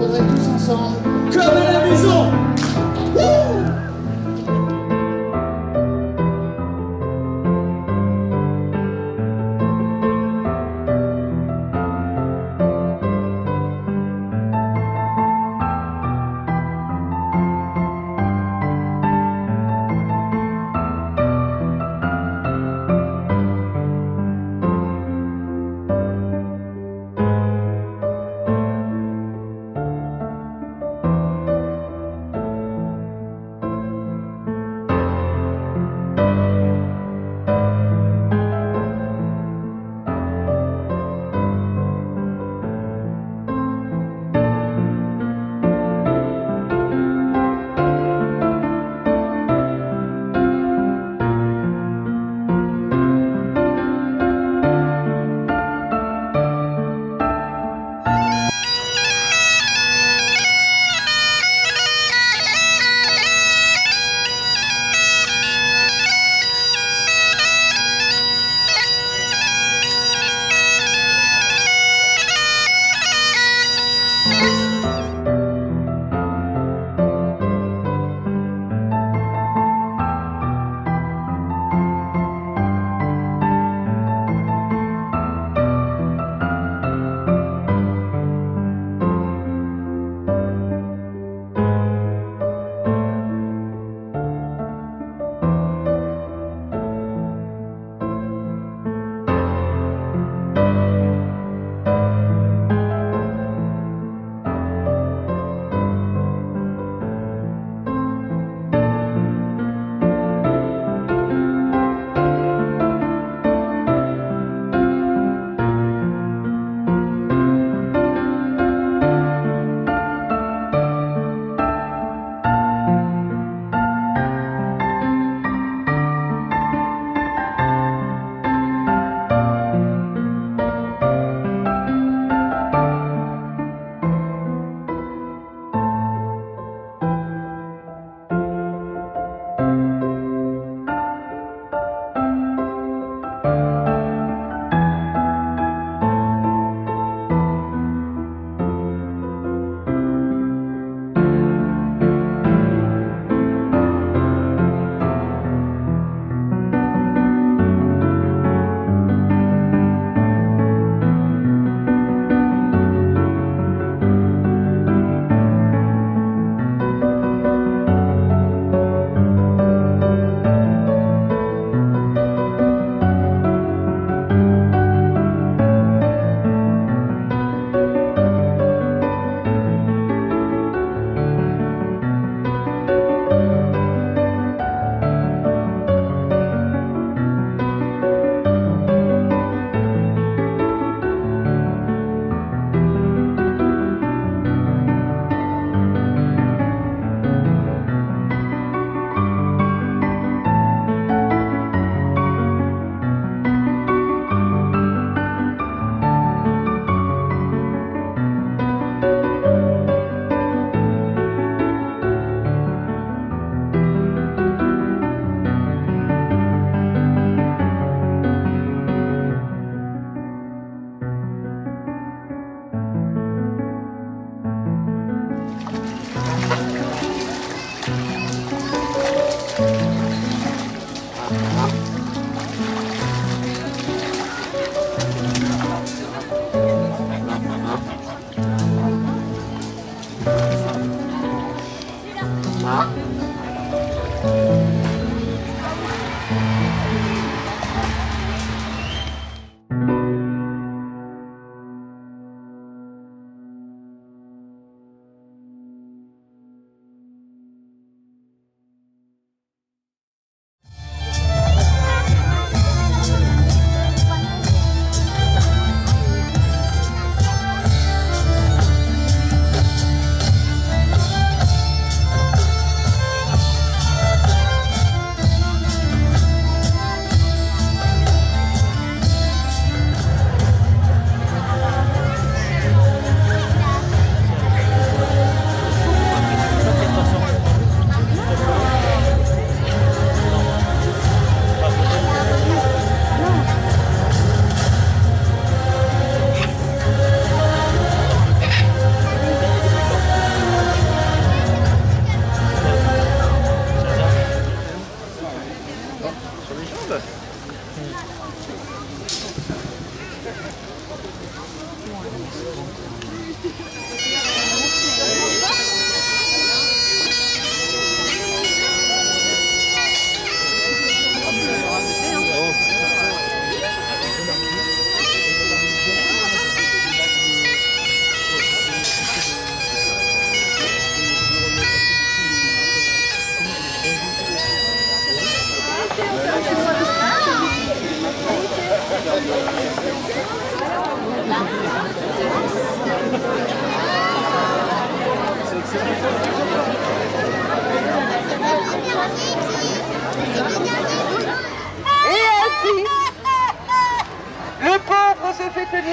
faudrait tous ensemble. Comme à la maison.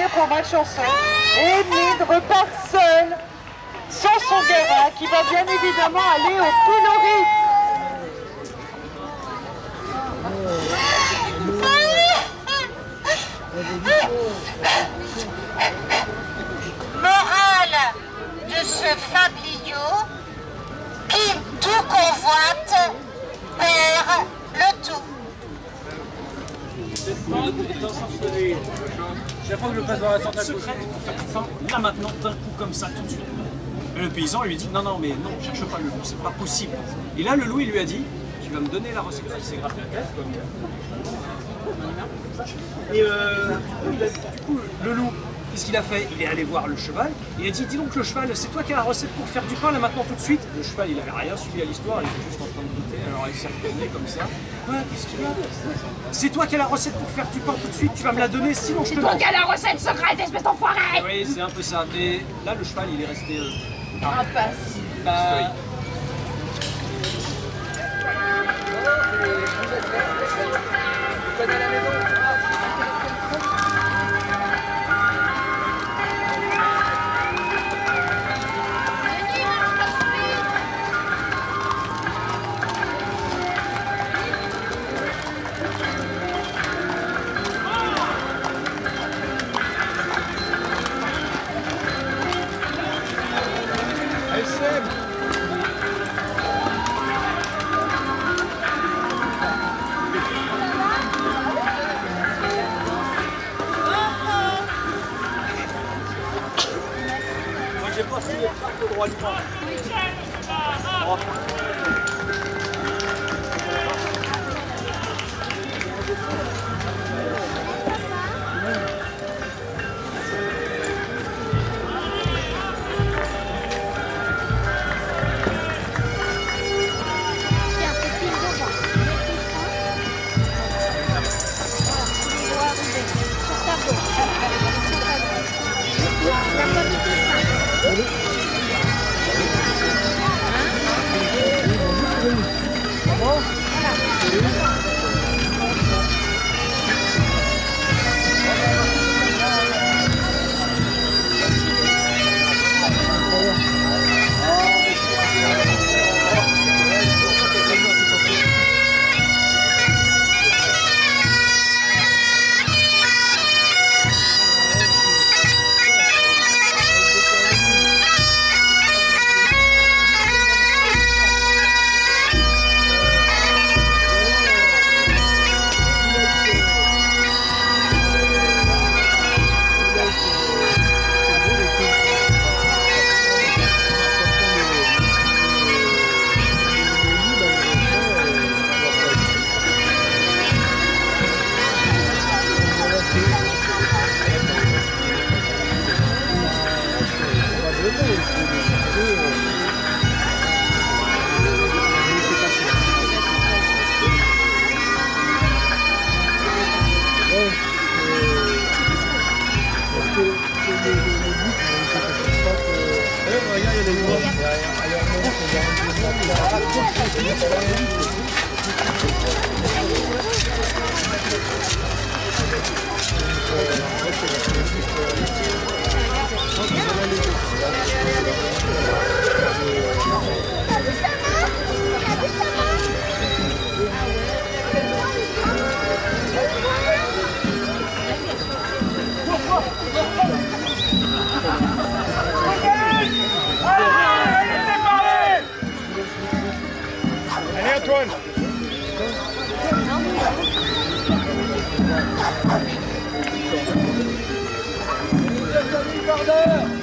pour malchanson. Et Mid repart seul, sans son gamin, qui va bien évidemment aller au pilori. Morale de ce fabliau qui tout convoite perd le tout. Chaque fois que je passe dans la centrale secrète pour faire faim, là maintenant, d'un coup comme ça, tout de suite. Et le paysan lui dit non, non, mais non, cherche pas le loup, c'est pas possible. Et là, le loup, il lui a dit tu vas me donner la recette. Il s'est gratté la tête, comme et du coup, le loup, qu'est-ce qu'il a fait? Il est allé voir le cheval, il a dit dis donc le cheval, c'est toi qui as la recette pour faire du pain là maintenant tout de suite? Le cheval, il avait rien suivi à l'histoire, il était juste en train de goûter, alors il s'est retourné comme ça. Ouais, qu'est-ce qu'il y a? C'est toi qui as la recette pour faire du pain tout de suite, tu vas me la donner, sinon je te mange. C'est toi qui as la recette secrète, espèce d'enfoiré! Oui, c'est un peu ça. Mais là, le cheval, il est resté... Impassible. Bah... J'ai pas signé le droit du pain. Allez Antoine. Bordel.